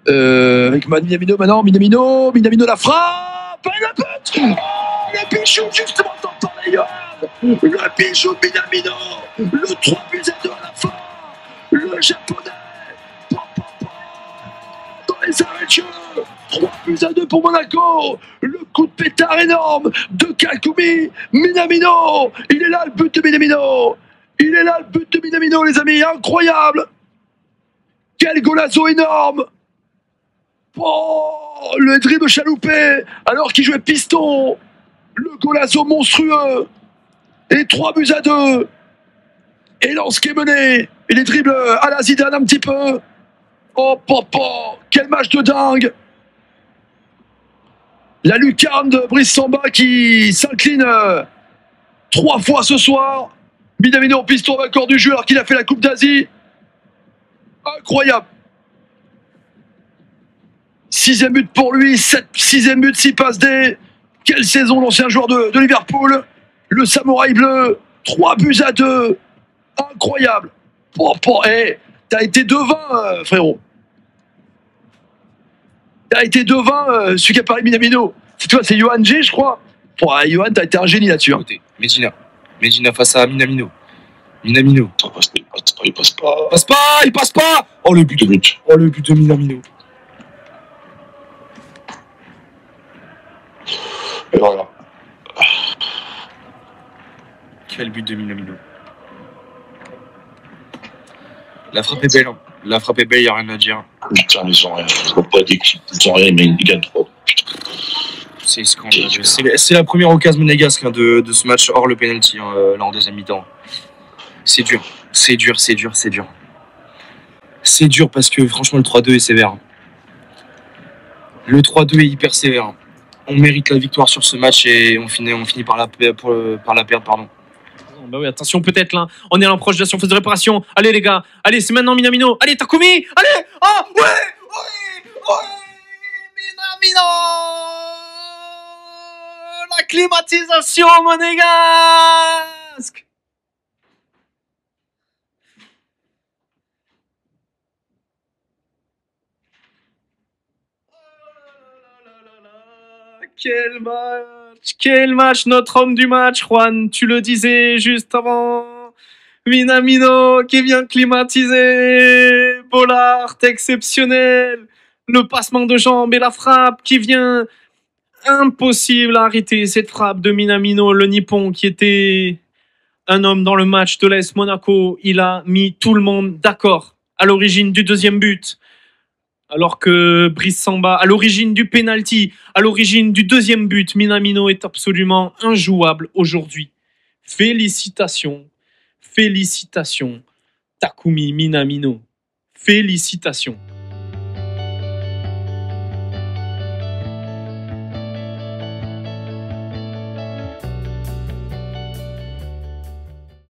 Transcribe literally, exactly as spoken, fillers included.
Euh, avec Minamino maintenant, Minamino, Minamino la frappe, et le but. Oh, le bijou justement dans les Johan. Le bijou de Minamino, le trois buts à deux à la fin. Le japonais, pa, pa, pa, dans les arrêts de jeu, trois buts à deux pour Monaco. Le coup de pétard énorme de Kalkoumi. Minamino, il est là le but de Minamino. Il est là le but de Minamino, les amis, incroyable. Quel golazo énorme. Oh, le dribble chaloupé alors qu'il jouait piston. Le golazo monstrueux. Et trois buts à deux. Et Lens qui est mené. Et les dribbles à la Zidane un petit peu. Oh, papa, quel match de dingue. La lucarne de Brice Samba qui s'incline euh, trois fois ce soir. Minamino piston vainqueur du jeu alors qu'il a fait la Coupe d'Asie. Incroyable. Sixième but pour lui, sept, sixième but, six passes D. Quelle saison l'ancien joueur de, de Liverpool. Le Samouraï bleu, trois buts à deux. Incroyable. Oh, oh, hey, t'as été devin, euh, frérot. T'as été devin, euh, celui qui a parlé Minamino. C'est toi, c'est Johan G, je crois. Oh, Johan, t'as été un génie là-dessus. Hein. Medina. Medina face à Minamino. Minamino. Il passe, il passe pas, il passe pas. Il passe pas, il passe pas. Oh le but de but. Oh le but de Minamino. Et voilà. Quel but de Minamino. La frappe est belle. Hein. La frappe est belle, il n'y a rien à dire. Putain, ils ont rien. Ils n'ont pas d'équipe. Ils ont rien, mais ils gagnent trop. C'est scandaleux. C'est la première occasion monégasque hein, de, de ce match hors le penalty hein, là en deuxième mi-temps. C'est dur. C'est dur, c'est dur, c'est dur. C'est dur parce que franchement le trois deux est sévère. Le trois deux est hyper sévère. On mérite la victoire sur ce match et on finit, on finit par, la, pour, par la perdre. Pardon. Bah oui, attention peut-être là. On est à l'approche de la surface de réparation. Allez les gars. Allez, c'est maintenant Minamino. Allez, Takumi. Allez. Oh, ouais. Ouais. Ouais. Minamino. La climatisation monégasque. Quel match, quel match, notre homme du match, Juan, tu le disais juste avant. Minamino qui vient climatiser, Bollard exceptionnel, le passement de jambes et la frappe qui vient, impossible à arrêter cette frappe de Minamino, le Nippon qui était un homme dans le match de l'A S Monaco, il a mis tout le monde d'accord à l'origine du deuxième but. Alors que Brice Samba, à l'origine du penalty, à l'origine du deuxième but, Minamino est absolument injouable aujourd'hui. Félicitations, félicitations, Takumi Minamino. Félicitations.